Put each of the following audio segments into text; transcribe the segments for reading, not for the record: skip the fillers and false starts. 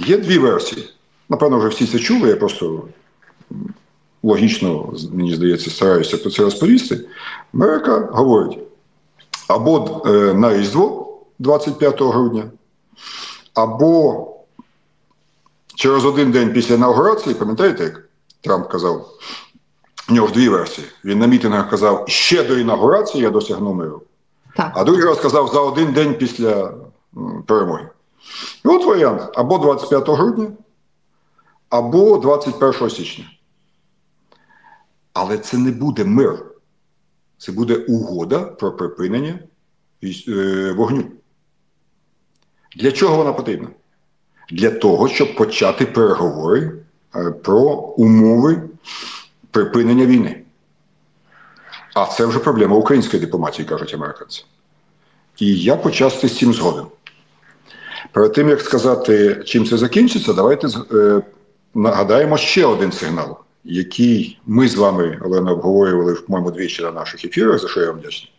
Є дві версії. Напевно, вже всі це чули, я просто логічно, мені здається, стараюся про це розповісти. Америка говорить, або на Різдво 25 грудня, або через один день після інаугурації, пам'ятаєте, як Трамп казав, у нього ж дві версії. Він на мітингах казав, ще до інаугурації я досягну миру. Так. А другий раз казав, за один день після перемоги. І от варіант, або 25 грудня, або 21 січня. Але це не буде мир. Це буде угода про припинення вогню. Для чого вона потрібна? Для того, щоб почати переговори про умови припинення війни. А це вже проблема української дипломатії, кажуть американці. І я почасти з цим згоден. Перед тим, як сказати, чим це закінчиться, давайте нагадаємо ще один сигнал, який ми з вами, Олена, обговорювали, по-моєму, двічі на наших ефірах, за що я вам вдячний.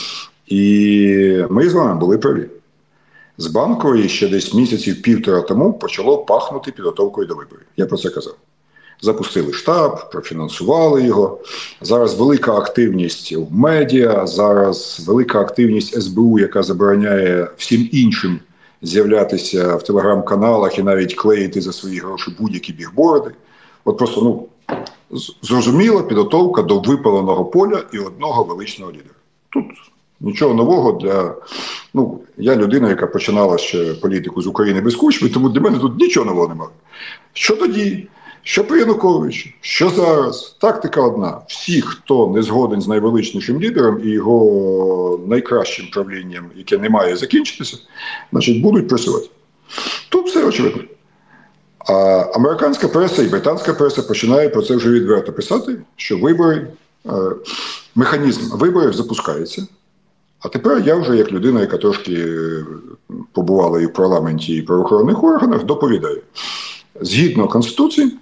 І ми з вами були праві. З Банкової ще десь місяців півтора тому почало пахнути підготовкою до виборів. Я про це казав. Запустили штаб, профінансували його. Зараз велика активність в медіа, зараз велика активність СБУ, яка забороняє всім іншим з'являтися в телеграм-каналах і навіть клеїти за свої гроші будь-які бігборди. От просто, зрозуміла підготовка до випаленого поля і одного величного лідера. Тут нічого нового для... я людина, яка починала ще політику з України без Кучми, тому для мене тут нічого нового немає. Що тоді? Що при Януковичі? Що зараз? Тактика одна. Всі, хто не згоден з найвеличнішим лідером і його найкращим правлінням, яке не має закінчитися, значить, будуть пресувати. Тут все очевидно. А американська преса і британська преса починає про це вже відверто писати, що механізм виборів запускається. А тепер я вже, як людина, яка трошки побувала і в парламенті, і в правоохоронних органах, доповідаю. Згідно Конституції,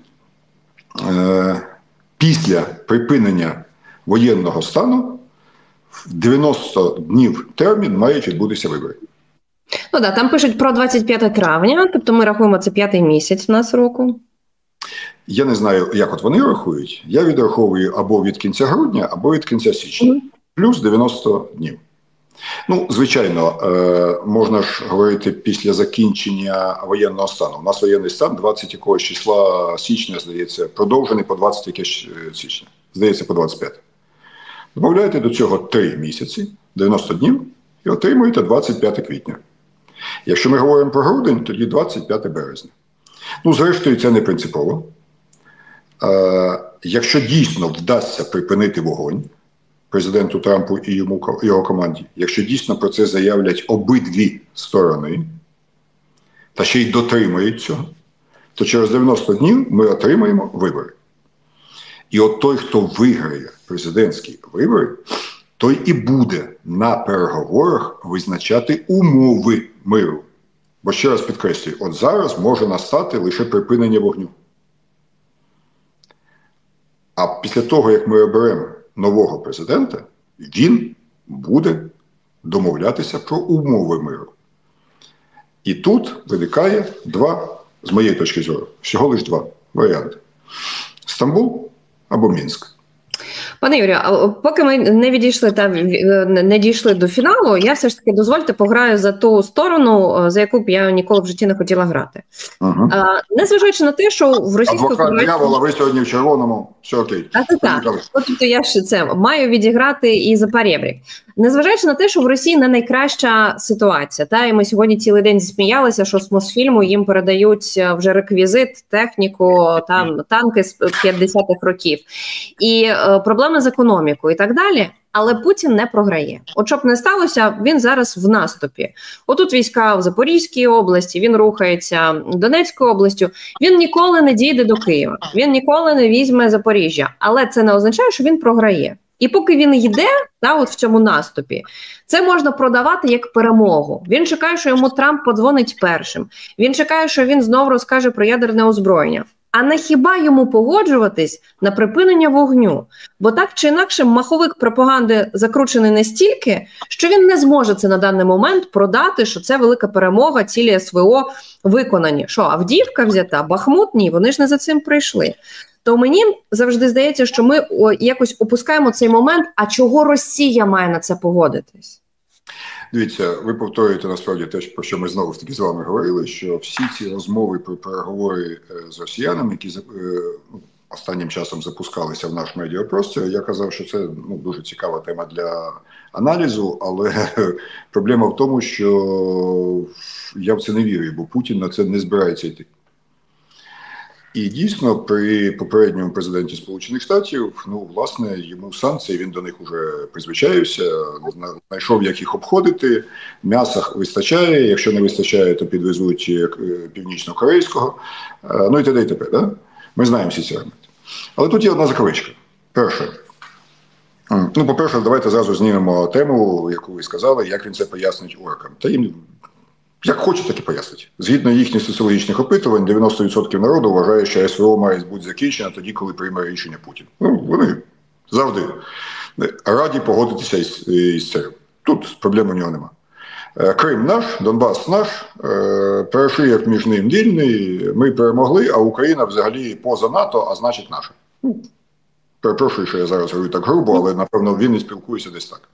після припинення воєнного стану в 90 днів термін мають відбутися вибори. Там пишуть про 25 травня, тобто ми рахуємо, це 5-й місяць в нас року. Я не знаю, як от вони рахують. Я відраховую або від кінця грудня, або від кінця січня. Плюс 90 днів. Звичайно, можна ж говорити після закінчення воєнного стану. У нас воєнний стан 20 якогось числа січня, здається, продовжений по 20 якесь січня. Здається, по 25. Добавляєте до цього 3 місяці, 90 днів, і отримуєте 25 квітня. Якщо ми говоримо про грудень, тоді 25 березня. Зрештою, це не принципово. Якщо дійсно вдасться припинити вогонь президенту Трампу і його команді, якщо дійсно про це заявлять обидві сторони, та ще й дотримають цього, то через 90 днів ми отримаємо вибори. І от той, хто виграє президентські вибори, той і буде на переговорах визначати умови миру. Бо ще раз підкреслюю, от зараз може настати лише припинення вогню. А після того, як ми оберемо нового президента, він буде домовлятися про умови миру. І тут виникає з моєї точки зору, всього лише два варіанти. Стамбул або Мінськ. Пане Юрію, поки ми не дійшли до фіналу, я все ж таки, дозвольте, пограю за ту сторону, за яку б я ніколи в житті не хотіла грати. Незважаючи на те, що в Російській Федерації... Дьявола, ви сьогодні в червоному, все окей. Так. Тобто я ж це маю відіграти і за парєбрік. Незважаючи на те, що в Росії не найкраща ситуація, і ми сьогодні цілий день засміялися, що з Мосфільму їм передають вже реквізит, техніку, танки з 50-х років. І проблеми з економікою і так далі, але Путін не програє. От щоб не сталося, він зараз в наступі. Отут війська в Запорізькій області, він рухається Донецькою областю, він ніколи не дійде до Києва, він ніколи не візьме Запоріжжя, але це не означає, що він програє. І поки він йде, от в цьому наступі, це можна продавати як перемогу. Він чекає, що йому Трамп подзвонить першим. Він чекає, що він знову розкаже про ядерне озброєння. А не хіба йому погоджуватись на припинення вогню? Бо так чи інакше маховик пропаганди закручений настільки, що він не зможе це на даний момент продати, що це велика перемога, цілі СВО виконані. Що, Авдіївка взята, Бахмут? Ні, вони ж не за цим прийшли. То мені завжди здається, що ми якось опускаємо цей момент, а чого Росія має на це погодитись? Дивіться, ви повторюєте насправді те, про що ми знову ж таки з вами говорили, що всі ці розмови про переговори з росіянами, які останнім часом запускалися в наш медіапростір, я казав, що це дуже цікава тема для аналізу, але проблема в тому, що я в це не вірю, бо Путін на це не збирається йти. І дійсно, при попередньому президенті Сполучених Штатів, власне, йому санкції, він до них вже призвичаєвся, знайшов, як їх обходити, м'яса вистачає, якщо не вистачає, то підвезуть північно-корейського, і т.д. і т.п. Да? Ми знаємо всі ці елементи. Але тут є одна закавичка. Перше. По-перше, давайте зразу знімемо тему, яку ви сказали, як він це пояснить оркам. Та їм як хоче, так і пояснить. Згідно їхніх соціологічних опитувань, 90% народу вважає, що СВО має бути закінчено тоді, коли прийме рішення Путін. Вони завжди раді погодитися із цим. Тут проблем у нього нема. Крим наш, Донбас наш, перешийок між ним вільний, ми перемогли, а Україна взагалі поза НАТО, а значить наша. Перепрошую, що я зараз говорю так грубо, але, напевно, він не спілкується десь так.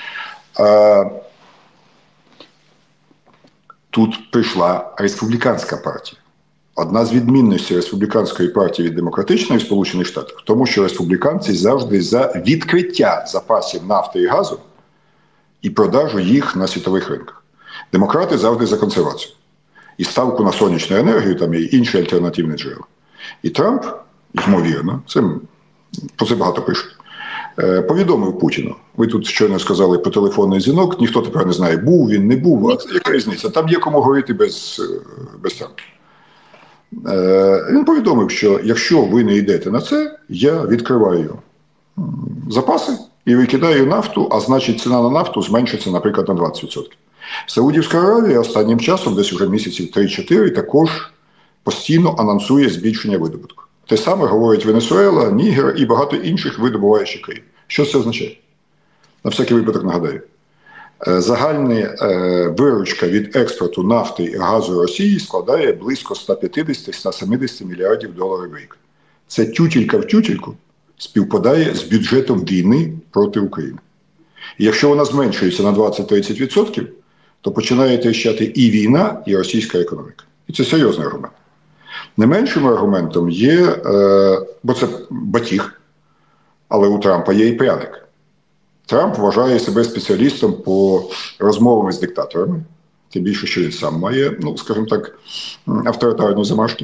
Тут прийшла республіканська партія. Одна з відмінностей республіканської партії від демократичної в Сполучених Штатах в тому, що республіканці завжди за відкриття запасів нафти і газу і продажу їх на світових ринках. Демократи завжди за консервацію. І ставку на сонячну енергію, там є інші альтернативні джерела. І Трамп, ймовірно, про це багато пишуть, повідомив Путіну. Ви тут щойно сказали про телефонний дзвінок, ніхто тепер не знає, був він, не був, яка різниця, там є кому говорити без Трампа. Він повідомив, що якщо ви не йдете на це, я відкриваю запаси і викидаю нафту, а значить ціна на нафту зменшиться, наприклад, на 20%. Саудівська Аравія останнім часом, десь вже місяців 3-4, також постійно анонсує збільшення видобутку. Те саме говорить Венесуела, Нігер і багато інших видобуваючих країн. Що це означає? На всякий випадок нагадаю. Загальна виручка від експорту нафти і газу Росії складає близько 150-170 мільярдів доларів в рік. Це тютелька в тютельку співпадає з бюджетом війни проти України. І якщо вона зменшується на 20-30%, то починає тріщати і війна, і російська економіка. І це серйозний аргумент. Не меншим аргументом є, бо це батіг, але у Трампа є і пряник. Трамп вважає себе спеціалістом по розмовам з диктаторами, тим більше, що він сам має, скажімо так, авторитарні замашки.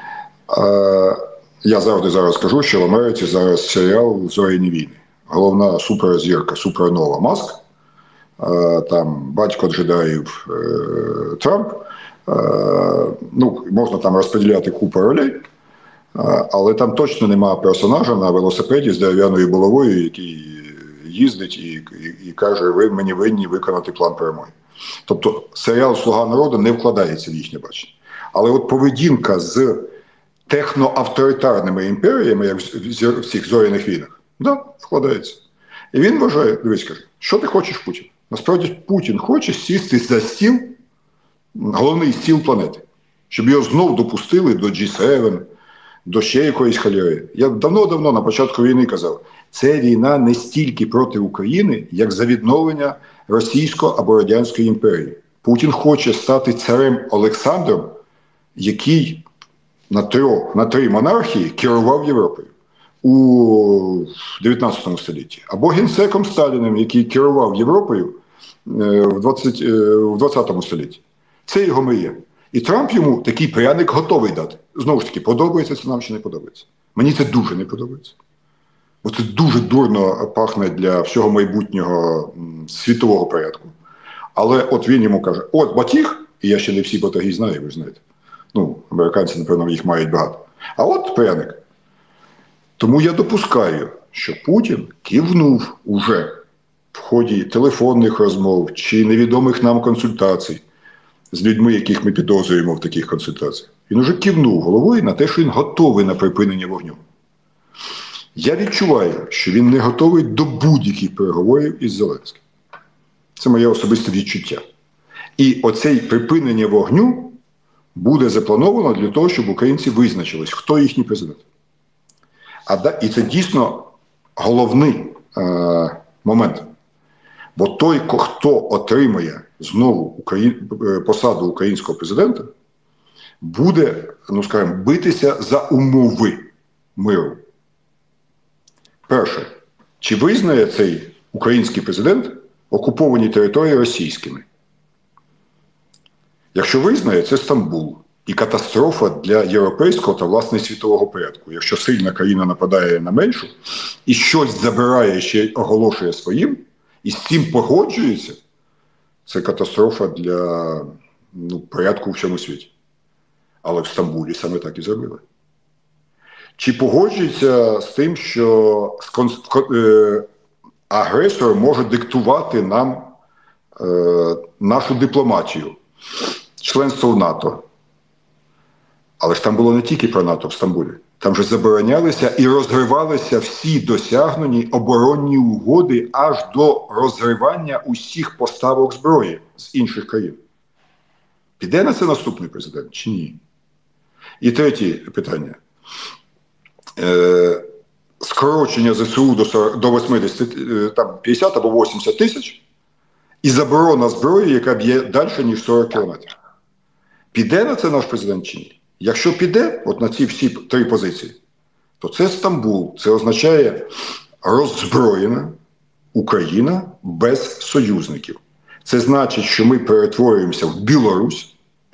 Я завжди зараз кажу, що в Америці зараз серіал «Зоряні війни». Головна суперзірка, супернова Маск, там батько джедаїв Трамп, можна там розподіляти купу ролей, але там точно немає персонажа на велосипеді з дерев'яною головою, який їздить і каже, ви мені винні виконати план перемоги. Тобто серіал «Слуга народу» не вкладається в їхнє бачення. Але от поведінка з техноавторитарними імперіями, як в цих зоряних війнах, вкладається. І він вважає, дивись, каже, що ти хочеш, Путін? Насправді Путін хоче сісти за стіл, головний стіл планети, щоб його знов допустили до G7, до ще якоїсь халери. Я давно-давно на початку війни казав, це війна не стільки проти України, як за відновлення Російської або Радянської імперії. Путін хоче стати царем Олександром, який на три монархії керував Європою у 19 столітті. Або генсеком Сталіним, який керував Європою в 20 столітті. Це його мрія. І Трамп йому такий пряник готовий дати. Знову ж таки, подобається це нам чи не подобається? Мені це дуже не подобається. Бо це дуже дурно пахне для всього майбутнього світового порядку. Але от він йому каже, от батіг, і я ще не всі батаги знаю, ви знаєте. Американці, напевно, їх мають багато. А от пряник. Тому я допускаю, що Путін кивнув уже в ході телефонних розмов чи невідомих нам консультацій з людьми, яких ми підозрюємо в таких консультаціях. Він уже кивнув головою на те, що він готовий на припинення вогню. Я відчуваю, що він не готовий до будь-яких переговорів із Зеленським. Це моє особисте відчуття. І оце припинення вогню буде заплановано для того, щоб українці визначились, хто їхній президент. І це дійсно головний момент. Бо той, хто отримає знову посаду українського президента, буде, ну скажімо, битися за умови миру. Перше, чи визнає цей український президент окуповані території російськими? Якщо визнає, це Стамбул. І катастрофа для європейського та, власне, світового порядку. Якщо сильна країна нападає на меншу і щось забирає, ще й оголошує своїм, і з цим погоджується, це катастрофа для порядку в всьому світі. Але в Стамбулі саме так і зробили. Чи погоджується з тим, що агресор може диктувати нам нашу дипломатію, членство в НАТО? Але ж там було не тільки про НАТО в Стамбулі. Там же заборонялися і розривалися всі досягнені оборонні угоди аж до розривання усіх поставок зброї з інших країн. Піде на це наступний президент чи ні? І третє питання. Скорочення ЗСУ до 80, там 50 або 80 тисяч і заборона зброї, яка б'є далі, ніж 40 кілометрів. Піде на це наш президент чи ні? Якщо піде от на ці всі три позиції, то це Стамбул. Це означає роззброєна Україна без союзників. Це значить, що ми перетворюємося в Білорусь,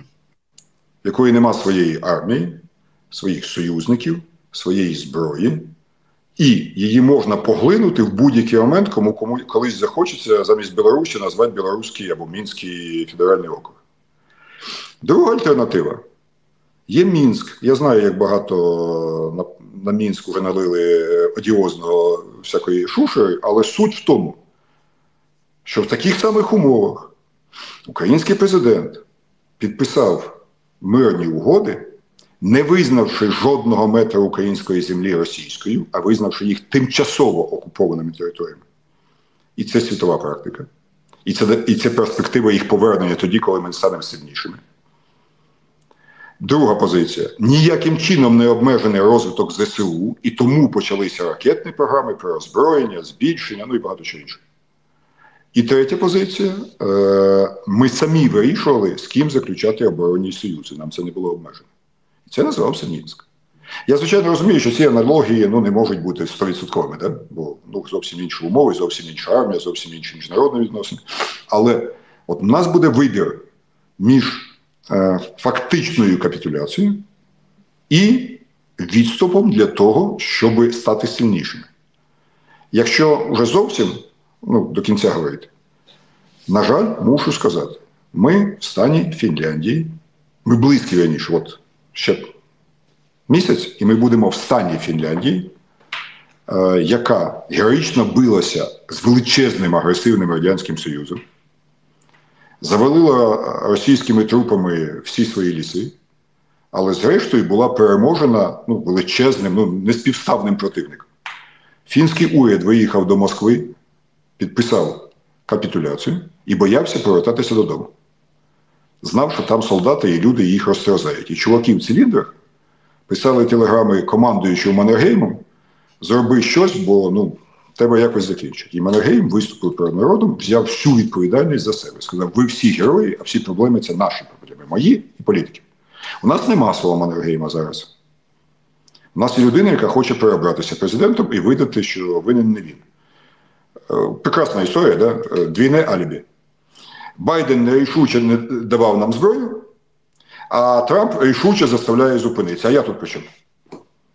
в якої нема своєї армії, своїх союзників, своєї зброї, і її можна поглинути в будь-який момент, кому колись захочеться замість Білорусі назвати Білоруський або Мінський федеральний округ. Друга альтернатива. Є Мінськ. Я знаю, як багато на Мінську вже налили одіозного всякої шушери, але суть в тому, що в таких самих умовах український президент підписав мирні угоди, не визнавши жодного метра української землі російською, а визнавши їх тимчасово окупованими територіями. І це світова практика. І це перспектива їх повернення тоді, коли ми станемо сильнішими. Друга позиція. Ніяким чином не обмежений розвиток ЗСУ, і тому почалися ракетні програми, переозброєння, збільшення, і багато чого іншого. І третя позиція. Ми самі вирішували, з ким заключати оборонні союзи. Нам це не було обмежено. І це називався Мінськ. Я, звичайно, розумію, що ці аналогії не можуть бути 100%, да? Бо зовсім інші умови, зовсім інша армія, зовсім інші міжнародні відносини. Але от у нас буде вибір між фактичною капітуляцією і відступом для того, щоб стати сильнішими. Якщо вже зовсім, до кінця говорити, на жаль, мушу сказати, ми в стані Фінляндії, ми близькі раніше, от ще місяць, і ми будемо в стані Фінляндії, яка героїчно билася з величезним агресивним Радянським Союзом, завалила російськими трупами всі свої ліси, але зрештою була переможена величезним, неспівставним противником. Фінський уряд виїхав до Москви, підписав капітуляцію і боявся повертатися додому. Знав, що там солдати і люди їх розтерзають. І чуваки в циліндрах писали телеграми командуючому Маннергеймом: зроби щось, бо треба якось закінчити. І Маннергейм виступив перед народом, взяв всю відповідальність за себе. Сказав: ви всі герої, а всі проблеми – це наші проблеми, мої і політики. У нас нема свого Маннергейма зараз. У нас є людина, яка хоче переобратися президентом і видати, що винен не він. Прекрасна історія, да? Двійне алібі. Байден нерішуче не давав нам зброю, а Трамп рішуче заставляє зупинитися. А я тут при чому?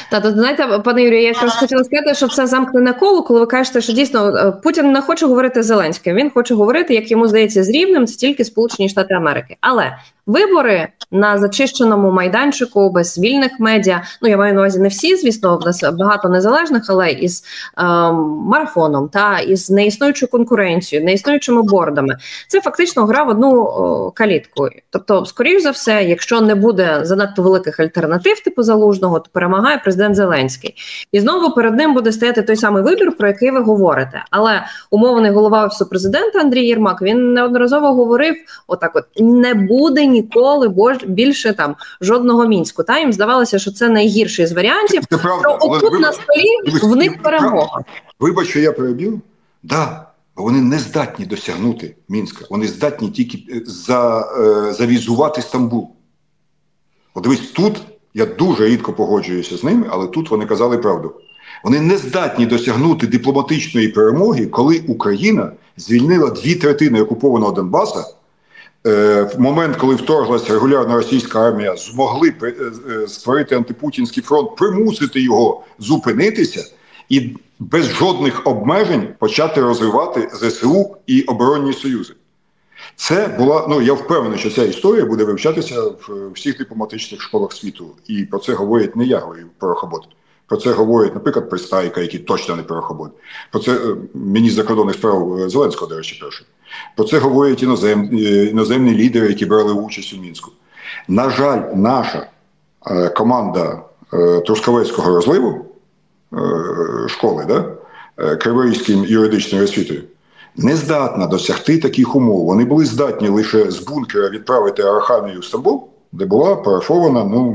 Та, то, знаєте, пане Юрію, я якраз хотіла сказати, що це замкнене коло, коли ви кажете, що дійсно Путін не хоче говорити з Зеленським, він хоче говорити, як йому здається, з рівнем, це тільки Сполучені Штати Америки. Але вибори на зачищеному майданчику, без вільних медіа, ну я маю на увазі не всі, звісно, в нас багато незалежних, але із марафоном, та із неіснуючою конкуренцією, неіснуючими бордами, це фактично гра в одну калітку. Тобто, скоріш за все, якщо не буде занадто великих альтернатив типу Залужного, то перемагає президент Зеленський. І знову перед ним буде стояти той самий вибір, про який ви говорите. Але умовний голова Офісу президента Андрій Єрмак, він неодноразово говорив отак от, не буде ніколи більше там жодного Мінську. Та їм здавалося, що це найгірший з варіантів. Це правда. Отут на столі в них перемога. Вибач, що я перебив? Да, бо вони не здатні досягнути Мінська. Вони здатні тільки завізувати Стамбул. От дивись, тут я дуже рідко погоджуюся з ними, але тут вони казали правду. Вони не здатні досягнути дипломатичної перемоги, коли Україна звільнила 2/3 окупованого Донбаса. В момент, коли вторглася регулярна російська армія, змогли створити антипутінський фронт, примусити його зупинитися і без жодних обмежень почати розвивати ЗСУ і оборонні союзи. Це була, ну я впевнений, що ця історія буде вивчатися в всіх дипломатичних школах світу. І про це говорять не я говорю, Порохобот. Про це говорять, наприклад, Пристайка, який точно не Порохобот. Про це міністр закордонних справ Зеленського, до речі, перший. Про це говорять іноземні лідери, які брали участь у Мінську. На жаль, наша команда Трускавецького розливу, школи, да? Криворізьким юридичною освітою, не здатна досягти таких умов. Вони були здатні лише з бункера відправити Арахамію в Стамбул, де була парафована,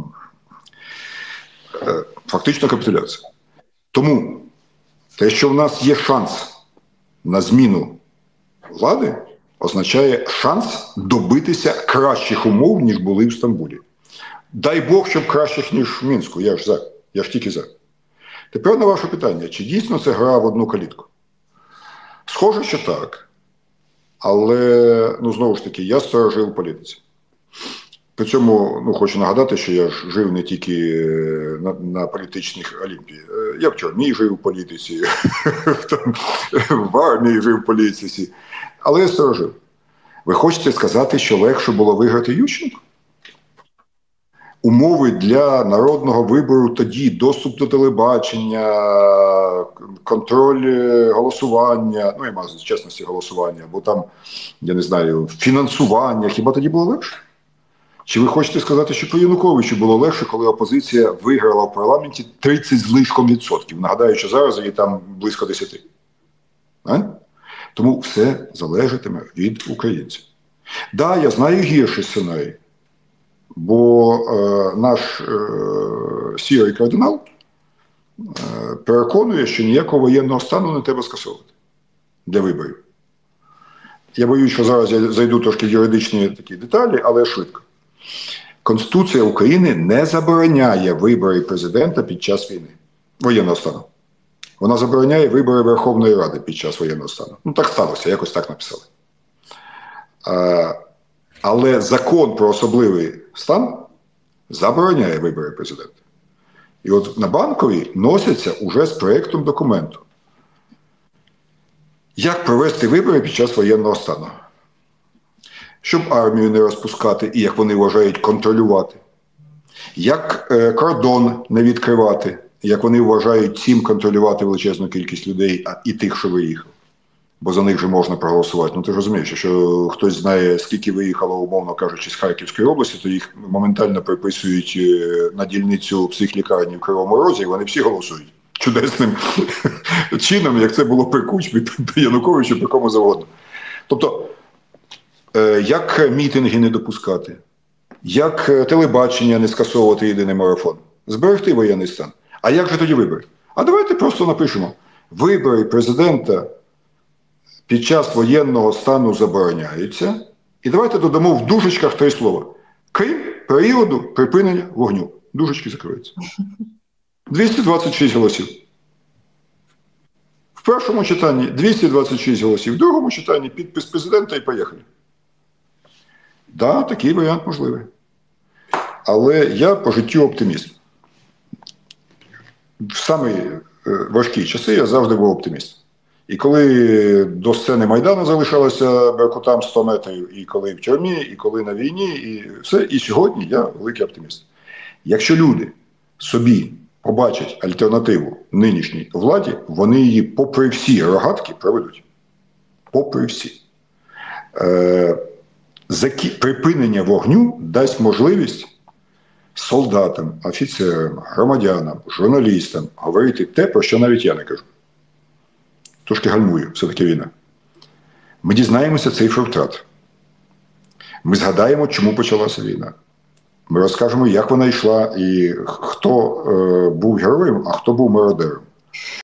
фактично капітуляція. Тому те, що в нас є шанс на зміну влади, означає шанс добитися кращих умов, ніж були в Стамбулі. Дай Бог, щоб кращих, ніж в Мінську. Я ж тільки за. Тепер на ваше питання, чи дійсно це гра в одну калітку? Схоже, що так. Але, знову ж таки, я старожил в політиці. При цьому, хочу нагадати, що я ж жив не тільки на політичних олімпіях. Я в тюрмі жив в політиці, в армії жив в політиці. Але я старожив. Ви хочете сказати, що легше було виграти Ющенко? Умови для народного вибору тоді, доступ до телебачення, контроль голосування, я маю з чесності голосування, бо там, я не знаю, фінансування, хіба тоді було легше? Чи ви хочете сказати, що по Януковичу було легше, коли опозиція виграла в парламенті 30 з лишком %? Нагадаю, що зараз її там близько 10. Тому все залежатиме від українців. Да, я знаю гірший сценарій, бо наш сірий кардинал переконує, що ніякого воєнного стану не треба скасовувати для виборів. Я боюсь, що зараз я зайду трошки в юридичні такі деталі, але швидко. Конституція України не забороняє вибори президента під час війни, воєнного стану. Вона забороняє вибори Верховної Ради під час воєнного стану. Так сталося, якось так написали. Але закон про особливий стан забороняє вибори президента. І от на Банковій носяться уже з проєктом документу. Як провести вибори під час воєнного стану? Щоб армію не розпускати і, як вони вважають, контролювати. Як кордон не відкривати, як вони вважають, цим контролювати величезну кількість людей і тих, що виїхали. Бо за них же можна проголосувати. Ти ж розумієш, якщо хтось знає, скільки виїхало, умовно кажучи, з Харківської області, то їх моментально приписують на дільницю психлікарні в Кривому Розі, і вони всі голосують. Чудесним чином, як це було при Кучмі, при Януковичу, при кому завгодно. Тобто, як мітинги не допускати, як телебачення не скасовувати єдиний марафон, зберегти воєнний стан. А як же тоді вибори? А давайте просто напишемо: вибори президента під час воєнного стану забороняються. І давайте додамо в дужечках 3 слова. Крім періоду припинення вогню. Дужечки закриються. 226 голосів. В першому читанні 226 голосів, в другому читанні підпис президента і поїхали. Так, такий варіант можливий. Але я по життю оптиміст. в самі важкі часи я завжди був оптимістом. І коли до сцени Майдану залишалося беркутам 100 метрів, і коли в тюрмі, і коли на війні, і все, і сьогодні я великий оптиміст. Якщо люди собі побачать альтернативу нинішній владі, вони її попри всі рогатки проведуть. Попри всі. Припинення вогню дасть можливість солдатам, офіцерам, громадянам, журналістам говорити те, про що навіть я не кажу. Трошки гальмую, все-таки війна. Ми дізнаємося цифри втрат. Ми згадаємо, чому почалася війна. Ми розкажемо, як вона йшла і хто був героєм, а хто був мародером.